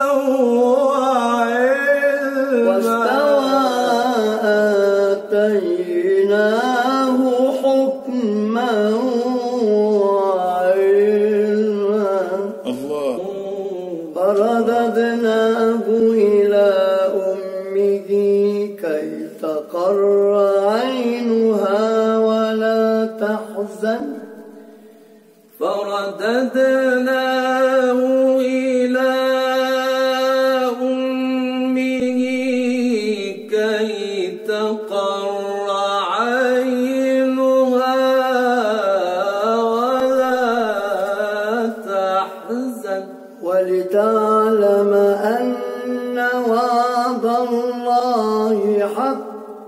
واستوى آتيناه حكما وعلما فرددناه إلى أمه كي تقر عينها ولا تحزن فرددناه إلى أمه كي تقر عينها ولا تحزن ولتعلم أن وعد الله حق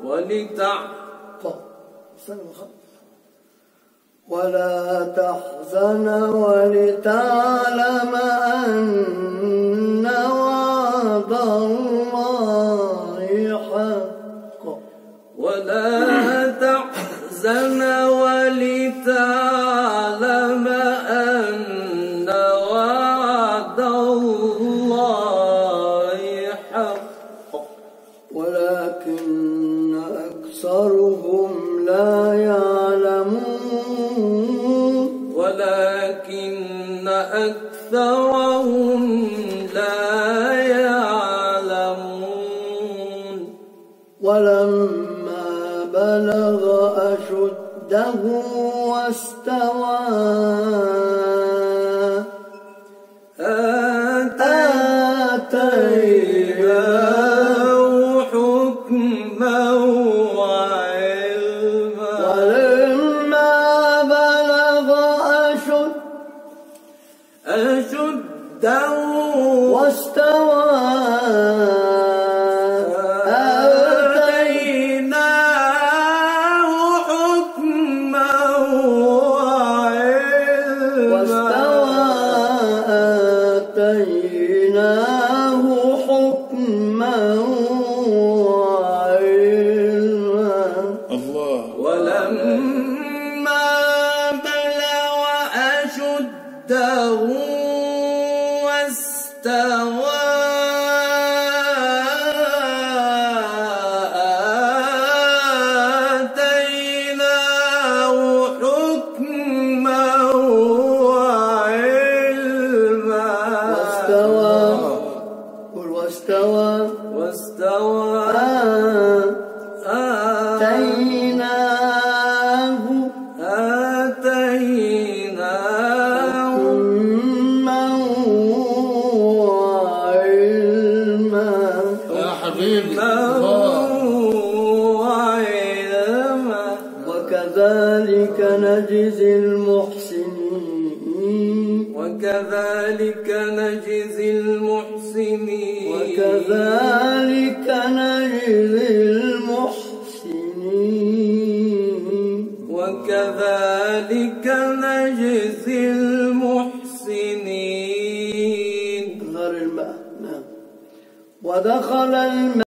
ولا تحزن ولتعلم أن وعد الله حق ولا تحزن ولتعلم أن وعد الله حق ولكن أكثرهم لا يعلمون ولكن أكثرهم لا يعلمون ولما بلغ أشده واستوى آتيناه حكما وعلما ولما بلغ أشده واستوى آتيناه حكما وعلما آتيناه حكما وعلما ولما بلغ أشده واستوى آتيناه حكما وعلما واستوى آتيناه حكما وعلما يا حبيبي وعلما وكذلك نجزي المحسنين وكذلك نجزي المحسنين وكذلك نجزي المحسنين وكذلك نجزي المحسنين ودخل الماء